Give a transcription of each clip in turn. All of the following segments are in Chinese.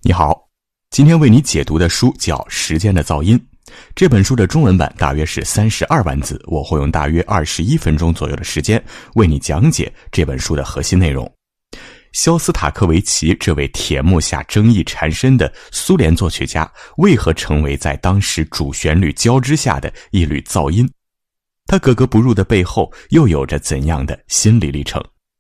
你好，今天为你解读的书叫《时间的噪音》。这本书的中文版大约是32万字，我会用大约21分钟左右的时间为你讲解这本书的核心内容。肖斯塔科维奇这位铁幕下争议缠身的苏联作曲家，为何成为在当时主旋律交织下的一缕噪音？他格格不入的背后又有着怎样的心理历程？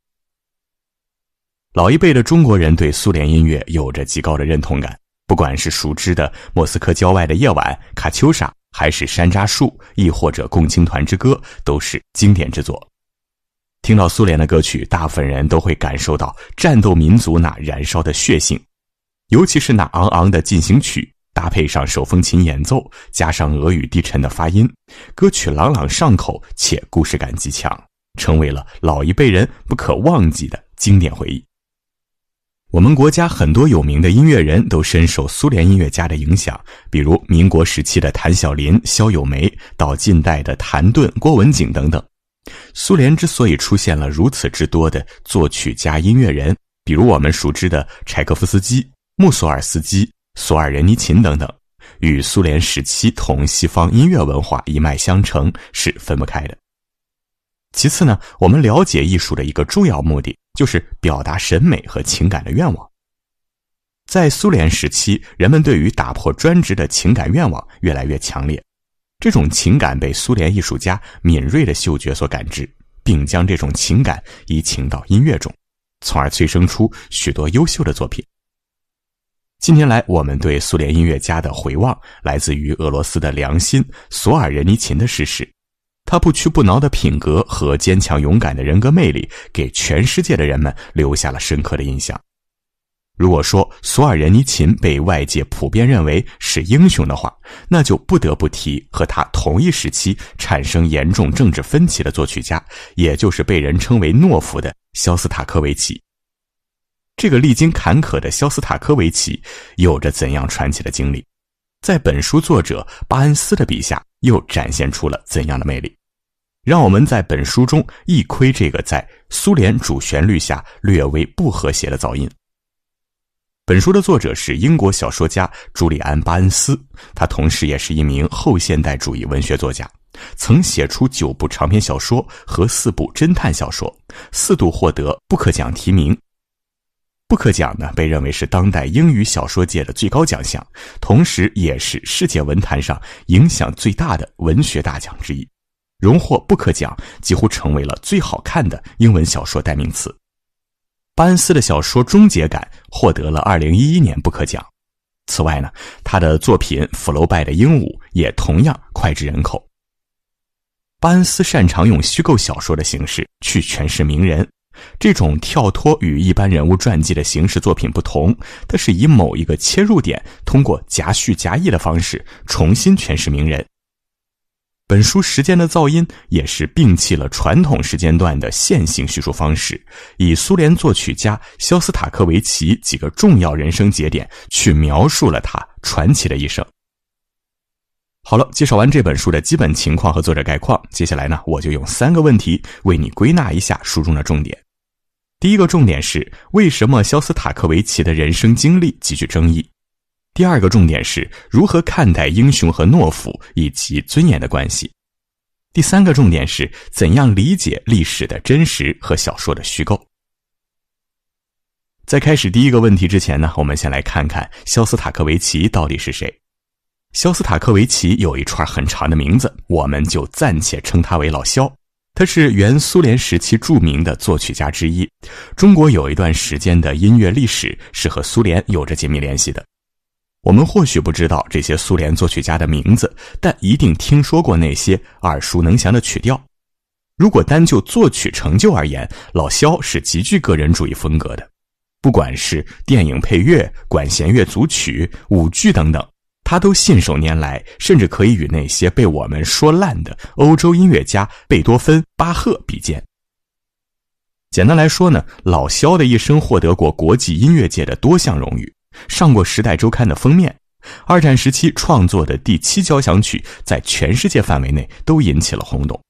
老一辈的中国人对苏联音乐有着极高的认同感，不管是熟知的莫斯科郊外的夜晚、卡秋莎，还是山楂树，亦或者共青团之歌，都是经典之作。听到苏联的歌曲，大部分人都会感受到战斗民族那燃烧的血性，尤其是那昂昂的进行曲，搭配上手风琴演奏，加上俄语低沉的发音，歌曲朗朗上口且故事感极强，成为了老一辈人不可忘记的经典回忆。我们国家很多有名的音乐人都深受苏联音乐家的影响，比如民国时期的谭晓林、萧友梅，到近代的谭盾、郭文景等等。苏联之所以出现了如此之多的作曲家、音乐人，比如我们熟知的柴可夫斯基、穆索尔斯基、索尔仁尼琴等等，与苏联时期同西方音乐文化一脉相承是分不开的。其次呢，我们了解艺术的一个重要目的，就是表达审美和情感的愿望。在苏联时期，人们对于打破专制的情感愿望越来越强烈，这种情感被苏联艺术家敏锐的嗅觉所感知，并将这种情感移情到音乐中，从而催生出许多优秀的作品。近年来，我们对苏联音乐家的回望来自于俄罗斯的良心索尔仁尼琴的逝世。他不屈不挠的品格和坚强勇敢的人格魅力，给全世界的人们留下了深刻的印象。如果说索尔仁尼琴被外界普遍认为是英雄的话，那就不得不提和他同一时期产生严重政治分歧的作曲家，也就是被人称为懦夫的肖斯塔科维奇。这个历经坎坷的肖斯塔科维奇有着怎样传奇的经历？在本书作者巴恩斯的笔下又展现出了怎样的魅力？让我们在本书中一窥这个在苏联主旋律下略微不和谐的噪音。本书的作者是英国小说家朱利安·巴恩斯，他同时也是一名后现代主义文学作家，曾写出9部长篇小说和4部侦探小说，4度获得布克奖提名。布克奖呢，被认为是当代英语小说界的最高奖项，同时也是世界文坛上影响最大的文学大奖之一。荣获布克奖几乎成为了最好看的英文小说代名词。巴恩斯的小说《终结感》获得了2011年布克奖。此外呢，他的作品《福楼拜的鹦鹉》也同样脍炙人口。巴恩斯擅长用虚构小说的形式去诠释名人，这种跳脱与一般人物传记的形式作品不同，它是以某一个切入点，通过夹叙夹议的方式重新诠释名人。本书《时间的噪音》也是摒弃了传统时间段的线性叙述方式，以苏联作曲家肖斯塔科维奇几个重要人生节点去描述了他传奇的一生。好了，介绍完这本书的基本情况和作者概况，接下来呢，我就用3个问题为你归纳一下书中的重点。第一个重点是，为什么肖斯塔科维奇的人生经历极具争议？第二个重点是，如何看待英雄和懦夫以及尊严的关系？第三个重点是，怎样理解历史的真实和小说的虚构？在开始第一个问题之前呢，我们先来看看肖斯塔科维奇到底是谁。肖斯塔科维奇有一串很长的名字，我们就暂且称他为老肖。他是原苏联时期著名的作曲家之一。中国有一段时间的音乐历史是和苏联有着紧密联系的。我们或许不知道这些苏联作曲家的名字，但一定听说过那些耳熟能详的曲调。如果单就作曲成就而言，老肖是极具个人主义风格的。不管是电影配乐、管弦乐组曲、舞剧等等，他都信手拈来，甚至可以与那些被我们说烂的欧洲音乐家贝多芬、巴赫比肩。简单来说呢，老肖的一生获得过国际音乐界的多项荣誉，上过《时代周刊》的封面。二战时期创作的第7交响曲在全世界范围内都引起了轰动。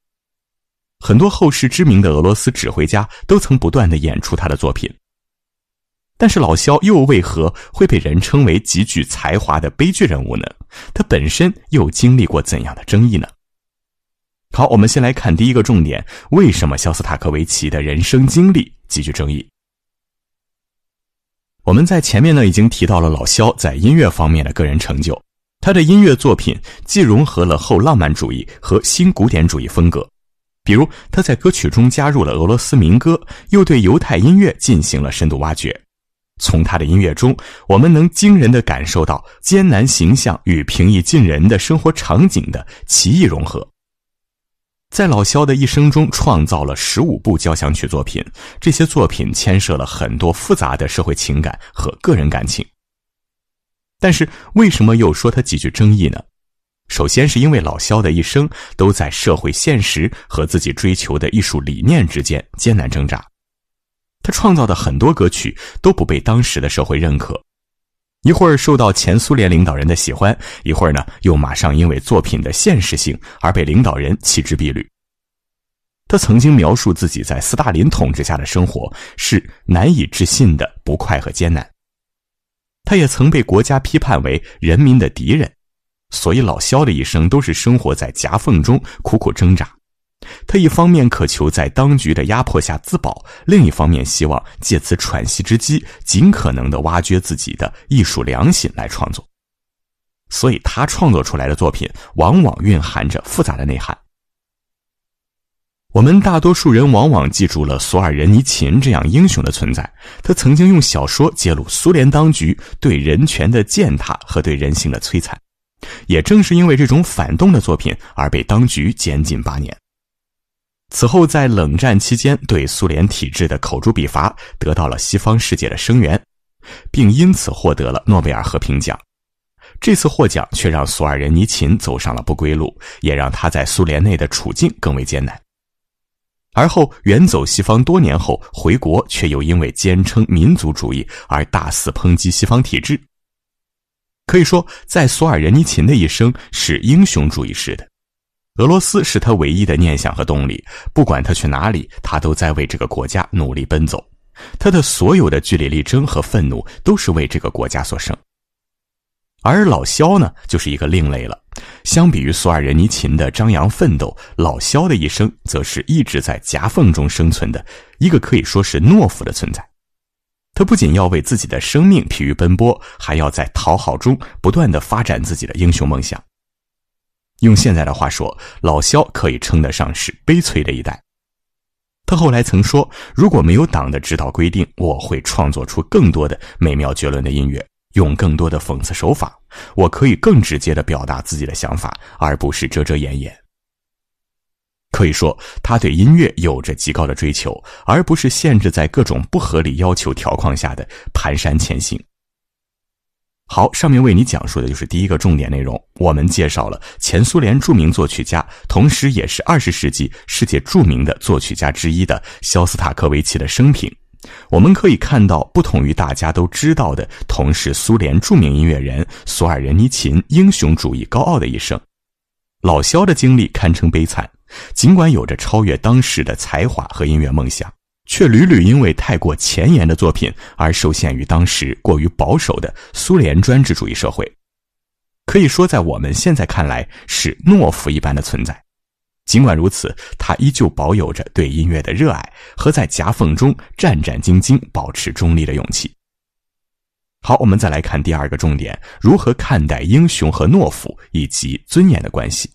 很多后世知名的俄罗斯指挥家都曾不断地演出他的作品。 但是老萧又为何会被人称为极具才华的悲剧人物呢？他本身又经历过怎样的争议呢？好，我们先来看第一个重点，为什么肖斯塔科维奇的人生经历极具争议？我们在前面呢已经提到了老萧在音乐方面的个人成就，他的音乐作品既融合了后浪漫主义和新古典主义风格，比如他在歌曲中加入了俄罗斯民歌，又对犹太音乐进行了深度挖掘。从他的音乐中，我们能惊人地感受到艰难形象与平易近人的生活场景的奇异融合。在老萧的一生中创造了15部交响曲作品，这些作品牵涉了很多复杂的社会情感和个人感情。但是为什么又说他极具争议呢？首先是因为老萧的一生都在社会现实和自己追求的艺术理念之间艰难挣扎。他创造的很多歌曲都不被当时的社会认可，一会儿受到前苏联领导人的喜欢，一会儿呢又马上因为作品的现实性而被领导人弃之敝履。他曾经描述自己在斯大林统治下的生活是难以置信的不快和艰难。他也曾被国家批判为人民的敌人，所以老萧的一生都是生活在夹缝中苦苦挣扎。他一方面渴求在当局的压迫下自保，另一方面希望借此喘息之机尽可能地挖掘自己的艺术良心来创作。所以他创作出来的作品往往蕴含着复杂的内涵。我们大多数人往往记住了索尔仁尼琴这样英雄的存在，他曾经用小说揭露苏联当局对人权的践踏和对人性的摧残，也正是因为这种反动的作品而被当局监禁8年。此后在冷战期间对苏联体制的口诛笔伐得到了西方世界的声援，并因此获得了诺贝尔和平奖。这次获奖却让索尔仁尼琴走上了不归路，也让他在苏联内的处境更为艰难。而后远走西方多年后回国，却又因为坚称民族主义而大肆抨击西方体制。可以说在索尔仁尼琴的一生是英雄主义式的，俄罗斯是他唯一的念想和动力，不管他去哪里，他都在为这个国家努力奔走。他的所有的据理力争和愤怒都是为这个国家所生。而老萧呢，就是一个另类了。相比于索尔仁尼琴的张扬奋斗，老萧的一生则是一直在夹缝中生存的一个可以说是懦夫的存在。他不仅要为自己的生命疲于奔波，还要在讨好中不断地发展自己的英雄梦想。用现在的话说，老萧可以称得上是悲催的一代。他后来曾说，如果没有党的指导规定，我会创作出更多的美妙绝伦的音乐，用更多的讽刺手法，我可以更直接地表达自己的想法，而不是遮遮掩掩。可以说，他对音乐有着极高的追求，而不是限制在各种不合理要求条框下的蹒跚前行。好，上面为你讲述的就是第一个重点内容，我们介绍了前苏联著名作曲家，同时也是20世纪世界著名的作曲家之一的肖斯塔科维奇的生平。我们可以看到，不同于大家都知道的同是苏联著名音乐人索尔仁尼琴英雄主义高傲的一生，老萧的经历堪称悲惨，尽管有着超越当时的才华和音乐梦想，却屡屡因为太过前沿的作品而受限于当时过于保守的苏联专制主义社会。可以说在我们现在看来是懦夫一般的存在。尽管如此，他依旧保有着对音乐的热爱和在夹缝中战战兢兢保持中立的勇气。好，我们再来看第二个重点，如何看待英雄和懦夫以及尊严的关系。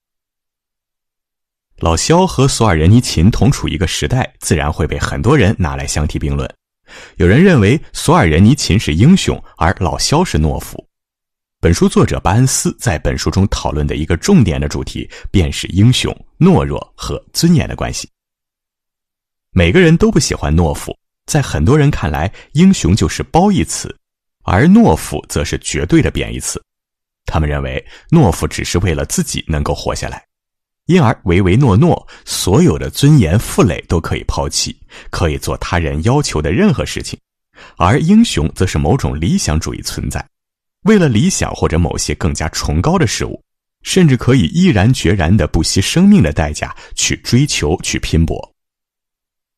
老萧和索尔仁尼琴同处一个时代，自然会被很多人拿来相提并论。有人认为索尔仁尼琴是英雄，而老萧是懦夫。本书作者巴恩斯在本书中讨论的一个重点的主题，便是英雄、懦弱和尊严的关系。每个人都不喜欢懦夫，在很多人看来，英雄就是褒义词，而懦夫则是绝对的贬义词。他们认为懦夫只是为了自己能够活下来，因而唯唯诺诺，所有的尊严负累都可以抛弃，可以做他人要求的任何事情。而英雄则是某种理想主义存在，为了理想或者某些更加崇高的事物，甚至可以毅然决然地不惜生命的代价去追求、去拼搏。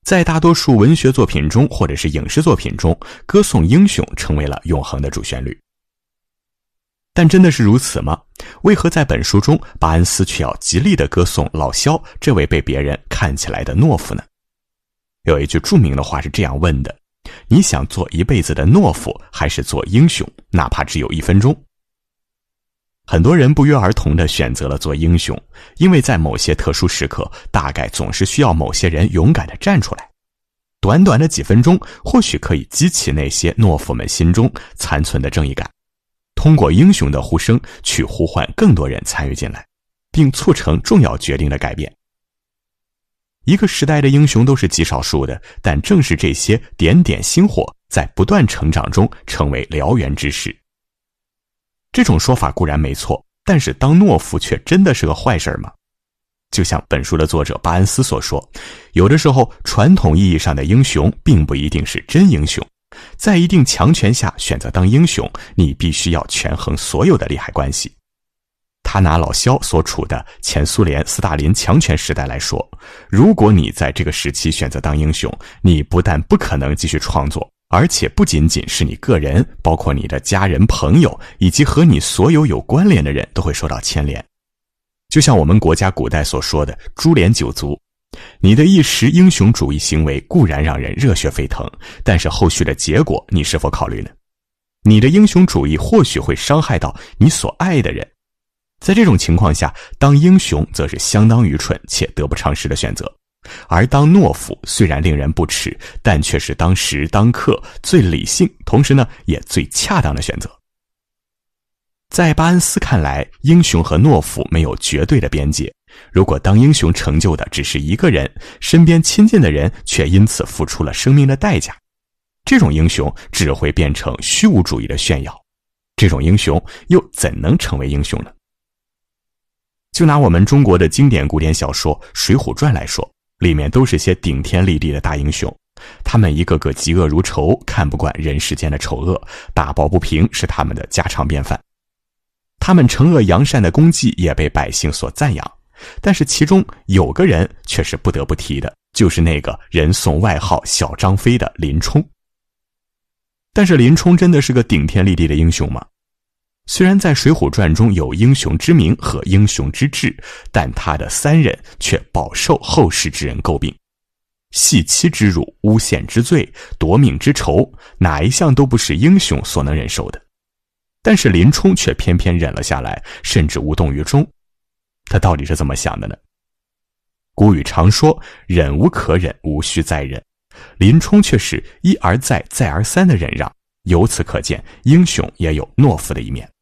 在大多数文学作品中或者是影视作品中，歌颂英雄成为了永恒的主旋律。但真的是如此吗？为何在本书中，巴恩斯却要极力地歌颂老萧这位被别人看起来的懦夫呢？有一句著名的话是这样问的：你想做一辈子的懦夫，还是做英雄，哪怕只有1分钟？很多人不约而同地选择了做英雄，因为在某些特殊时刻，大概总是需要某些人勇敢地站出来。短短的几分钟，或许可以激起那些懦夫们心中残存的正义感，通过英雄的呼声去呼唤更多人参与进来，并促成重要决定的改变。一个时代的英雄都是极少数的，但正是这些点点星火在不断成长中成为燎原之势。这种说法固然没错，但是当懦夫却真的是个坏事吗？就像本书的作者巴恩斯所说，有的时候传统意义上的英雄并不一定是真英雄，在一定强权下选择当英雄，你必须要权衡所有的利害关系。他拿老萧所处的前苏联斯大林强权时代来说，如果你在这个时期选择当英雄，你不但不可能继续创作，而且不仅仅是你个人，包括你的家人、朋友，以及和你所有有关联的人都会受到牵连。就像我们国家古代所说的株连九族，你的一时英雄主义行为固然让人热血沸腾，但是后续的结果你是否考虑呢？你的英雄主义或许会伤害到你所爱的人。在这种情况下，当英雄则是相当愚蠢且得不偿失的选择，而当懦夫虽然令人不齿，但却是当时当刻最理性，同时呢也最恰当的选择。在巴恩斯看来，英雄和懦夫没有绝对的边界，如果当英雄成就的只是一个人，身边亲近的人却因此付出了生命的代价，这种英雄只会变成虚无主义的炫耀，这种英雄又怎能成为英雄呢？就拿我们中国的经典古典小说《水浒传》来说，里面都是些顶天立地的大英雄，他们一个个嫉恶如仇，看不惯人世间的丑恶，打抱不平是他们的家常便饭。他们惩恶扬善的功绩也被百姓所赞扬，但是其中有个人却是不得不提的，就是那个人送外号小张飞的林冲。但是林冲真的是个顶天立地的英雄吗？虽然在《水浒传》中有英雄之名和英雄之志，但他的3人却饱受后世之人诟病。戏妻之辱、诬陷之罪、夺命之仇，哪一项都不是英雄所能忍受的。但是林冲却偏偏忍了下来，甚至无动于衷。他到底是怎么想的呢？古语常说，忍无可忍，无需再忍。林冲却是一而再、再而三的忍让，由此可见，英雄也有懦夫的一面。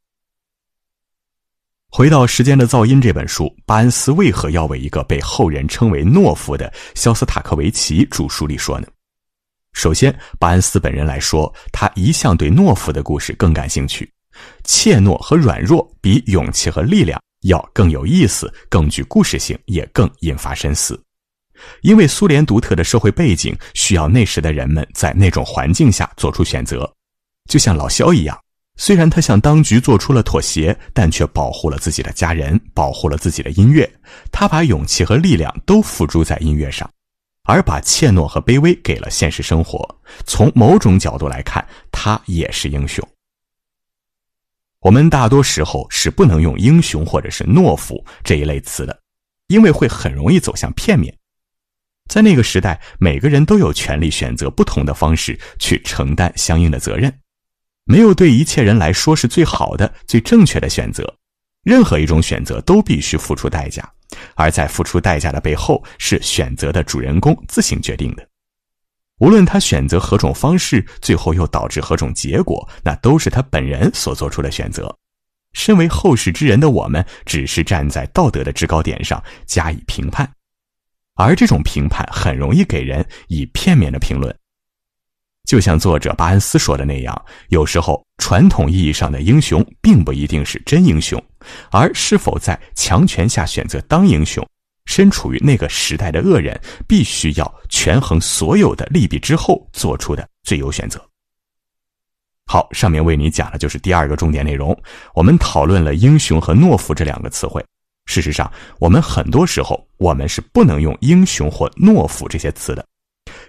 回到《时间的噪音》这本书，巴恩斯为何要为一个被后人称为懦夫的肖斯塔科维奇著书里说呢？首先，巴恩斯本人来说，他一向对懦夫的故事更感兴趣。怯懦和软弱比勇气和力量要更有意思，更具故事性，也更引发深思。因为苏联独特的社会背景需要那时的人们在那种环境下做出选择，就像老萧一样，虽然他向当局做出了妥协，但却保护了自己的家人，保护了自己的音乐。他把勇气和力量都付诸在音乐上，而把怯懦和卑微给了现实生活。从某种角度来看，他也是英雄。我们大多时候是不能用英雄或者是懦夫这一类词的，因为会很容易走向片面。在那个时代，每个人都有权利选择不同的方式去承担相应的责任，没有对一切人来说是最好的、最正确的选择。任何一种选择都必须付出代价，而在付出代价的背后，是选择的主人公自行决定的。无论他选择何种方式，最后又导致何种结果，那都是他本人所做出的选择。身为后世之人的我们，只是站在道德的制高点上加以评判，而这种评判很容易给人以片面的评论。就像作者巴恩斯说的那样，有时候传统意义上的英雄并不一定是真英雄，而是否在强权下选择当英雄，身处于那个时代的恶人必须要权衡所有的利弊之后做出的最优选择。好，上面为你讲的就是第2个重点内容，我们讨论了英雄和懦夫这2个词汇。事实上，我们很多时候我们是不能用英雄或懦夫这些词的，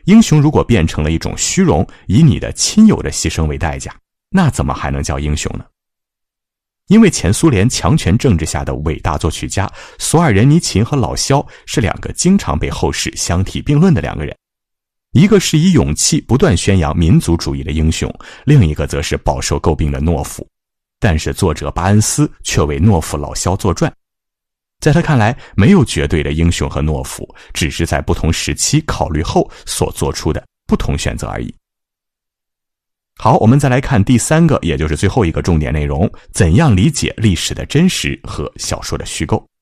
英雄如果变成了一种虚荣，以你的亲友的牺牲为代价，那怎么还能叫英雄呢？因为前苏联强权政治下的伟大作曲家索尔仁尼琴和老萧是两个经常被后世相提并论的两个人，一个是以勇气不断宣扬民族主义的英雄，另一个则是饱受诟病的懦夫。但是作者巴恩斯却为懦夫老萧作传，在他看来，没有绝对的英雄和懦夫，只是在不同时期考虑后所做出的不同选择而已。好，我们再来看第三个，也就是最后一个重点内容，怎样理解历史的真实和小说的虚构。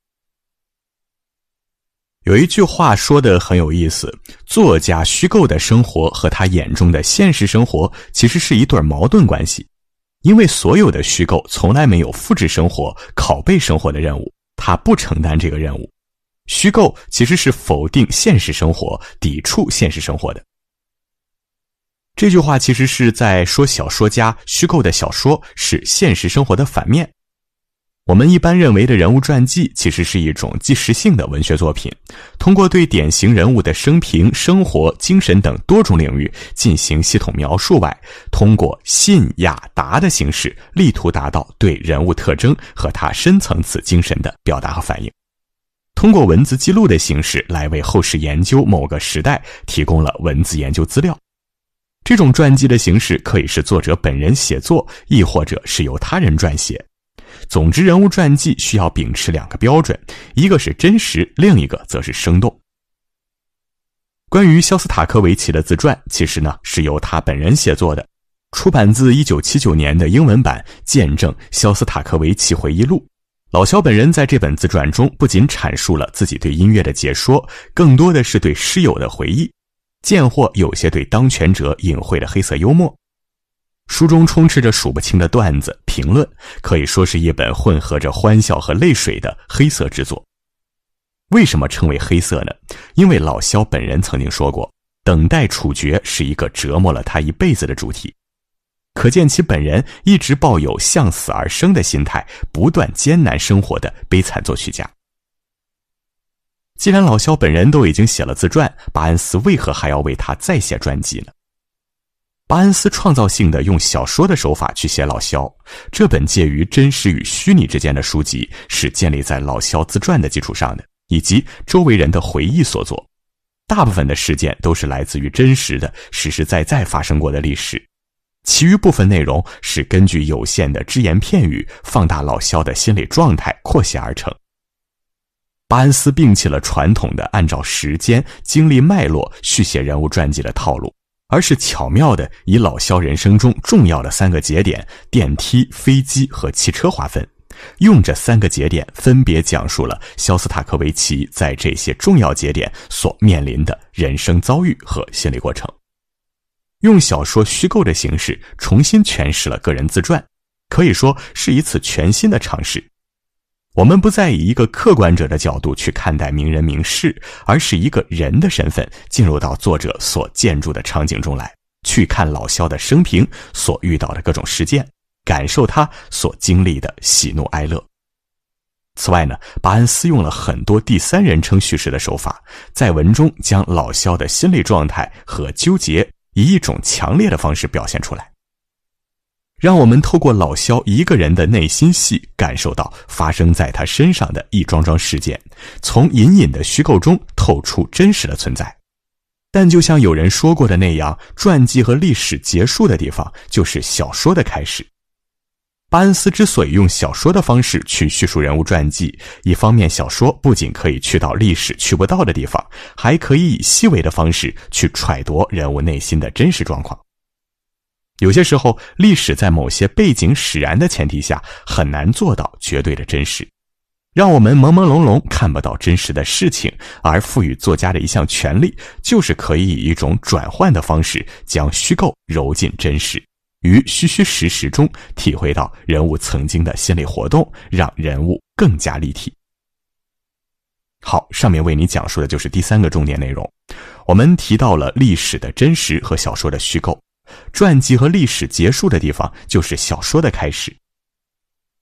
有一句话说得很有意思，作家虚构的生活和他眼中的现实生活其实是一对矛盾关系，因为所有的虚构从来没有复制生活、拷贝生活的任务，他不承担这个任务。虚构其实是否定现实生活、抵触现实生活的。这句话其实是在说小说家虚构的小说是现实生活的反面。我们一般认为的人物传记其实是一种纪实性的文学作品，通过对典型人物的生平、生活、精神等多种领域进行系统描述外，通过信、雅、答的形式，力图达到对人物特征和他深层次精神的表达和反应。通过文字记录的形式来为后世研究某个时代提供了文字研究资料。这种传记的形式可以是作者本人写作，亦或者是由他人撰写。总之，人物传记需要秉持两个标准，一个是真实，另一个则是生动。关于肖斯塔科维奇的自传，其实呢是由他本人写作的，出版自1979年的英文版《见证肖斯塔科维奇回忆录》。老肖本人在这本自传中不仅阐述了自己对音乐的解说，更多的是对诗友的回忆，见获有些对当权者隐晦的黑色幽默。书中充斥着数不清的段子、评论，可以说是一本混合着欢笑和泪水的黑色之作。为什么称为黑色呢？因为老肖本人曾经说过，等待处决是一个折磨了他一辈子的主题。可见其本人一直抱有向死而生的心态，不断艰难生活的悲惨作曲家。既然老肖本人都已经写了自传，巴恩斯为何还要为他再写传记呢？巴恩斯创造性的用小说的手法去写老肖，这本介于真实与虚拟之间的书籍是建立在老肖自传的基础上的，以及周围人的回忆所作。大部分的事件都是来自于真实的、实实在在发生过的历史，其余部分内容是根据有限的只言片语，放大老肖的心理状态扩写而成。巴恩斯摒弃了传统的按照时间、经历脉络续写人物传记的套路，而是巧妙地以老肖人生中重要的3个节点——电梯、飞机和汽车划分，用这3个节点分别讲述了肖斯塔科维奇在这些重要节点所面临的人生遭遇和心理过程。用小说虚构的形式重新诠释了个人自传，可以说是一次全新的尝试。我们不再以一个客观者的角度去看待名人名事，而是一个人的身份进入到作者所建筑的场景中来，去看老肖的生平所遇到的各种事件，感受他所经历的喜怒哀乐。此外呢，巴恩斯用了很多第三人称叙事的手法，在文中将老肖的心理状态和纠结以一种强烈的方式表现出来，让我们透过老肖一个人的内心戏感受到发生在他身上的一桩桩事件，从隐隐的虚构中透出真实的存在。但就像有人说过的那样，传记和历史结束的地方就是小说的开始。巴恩斯之所以用小说的方式去叙述人物传记，一方面小说不仅可以去到历史去不到的地方，还可以以细微的方式去揣度人物内心的真实状况。有些时候，历史在某些背景使然的前提下，很难做到绝对的真实，让我们朦朦胧胧看不到真实的事情，而赋予作家的一项权利，就是可以以一种转换的方式，将虚构揉进真实，于虚虚实实中体会到人物曾经的心理活动，让人物更加立体。好，上面为你讲述的就是第3个重点内容。我们提到了历史的真实和小说的虚构，传记和历史结束的地方就是小说的开始。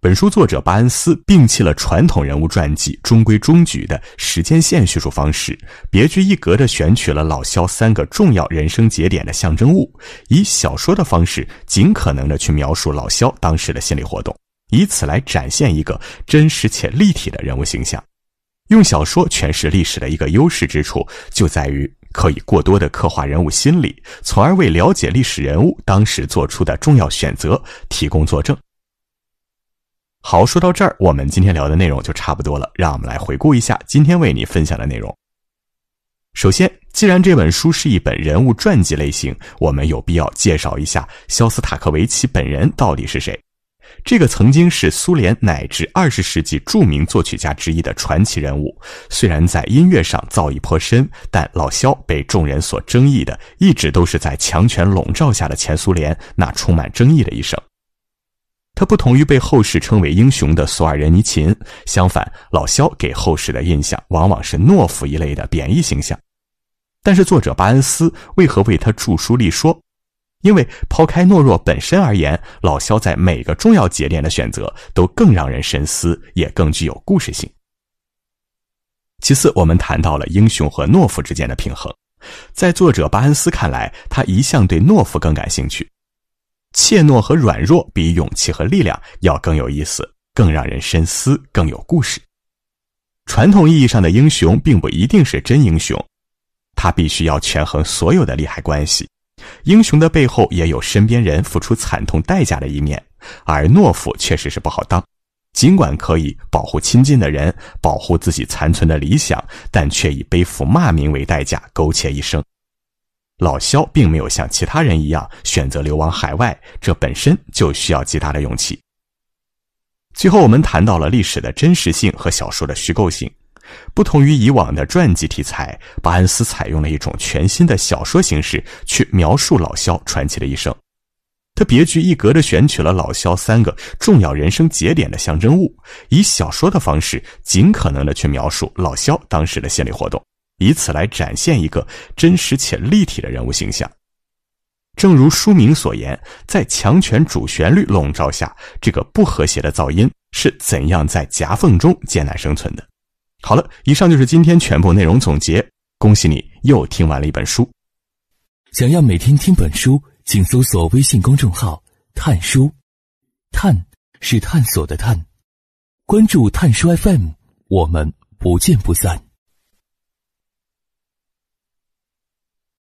本书作者巴恩斯摒弃了传统人物传记中规中矩的时间线叙述方式，别具一格地选取了老萧3个重要人生节点的象征物，以小说的方式尽可能地去描述老萧当时的心理活动，以此来展现一个真实且立体的人物形象。用小说诠释历史的一个优势之处，就在于可以过多地刻画人物心理，从而为了解历史人物当时做出的重要选择提供作证。好，说到这儿，我们今天聊的内容就差不多了，让我们来回顾一下今天为你分享的内容。首先，既然这本书是一本人物传记类型，我们有必要介绍一下肖斯塔科维奇本人到底是谁。这个曾经是苏联乃至20世纪著名作曲家之一的传奇人物，虽然在音乐上造诣颇深，但老萧被众人所争议的一直都是在强权笼罩下的前苏联那充满争议的一生。他不同于被后世称为英雄的索尔仁尼琴，相反，老萧给后世的印象往往是懦夫一类的贬义形象。但是作者巴恩斯为何为他著书立说？因为抛开懦弱本身而言，老萧在每个重要节点的选择都更让人深思，也更具有故事性。其次，我们谈到了英雄和懦夫之间的平衡。在作者巴恩斯看来，他一向对懦夫更感兴趣。怯懦和软弱比勇气和力量要更有意思，更让人深思，更有故事。传统意义上的英雄并不一定是真英雄，他必须要权衡所有的利害关系。英雄的背后也有身边人付出惨痛代价的一面，而懦夫确实是不好当。尽管可以保护亲近的人，保护自己残存的理想，但却以背负骂名为代价苟且一生。老萧并没有像其他人一样选择流亡海外，这本身就需要极大的勇气。最后我们谈到了历史的真实性和小说的虚构性。不同于以往的传记题材，巴恩斯采用了一种全新的小说形式去描述老萧传奇的一生。他别具一格地选取了老萧3个重要人生节点的象征物，以小说的方式尽可能地去描述老萧当时的心理活动，以此来展现一个真实且立体的人物形象。正如书名所言，在强权主旋律笼罩下，这个不和谐的噪音是怎样在夹缝中艰难生存的。好了，以上就是今天全部内容总结。恭喜你又听完了一本书。 想要每天听本书，请搜索微信公众号探书，探是探索的探，关注探书 FM， 我们不见不散。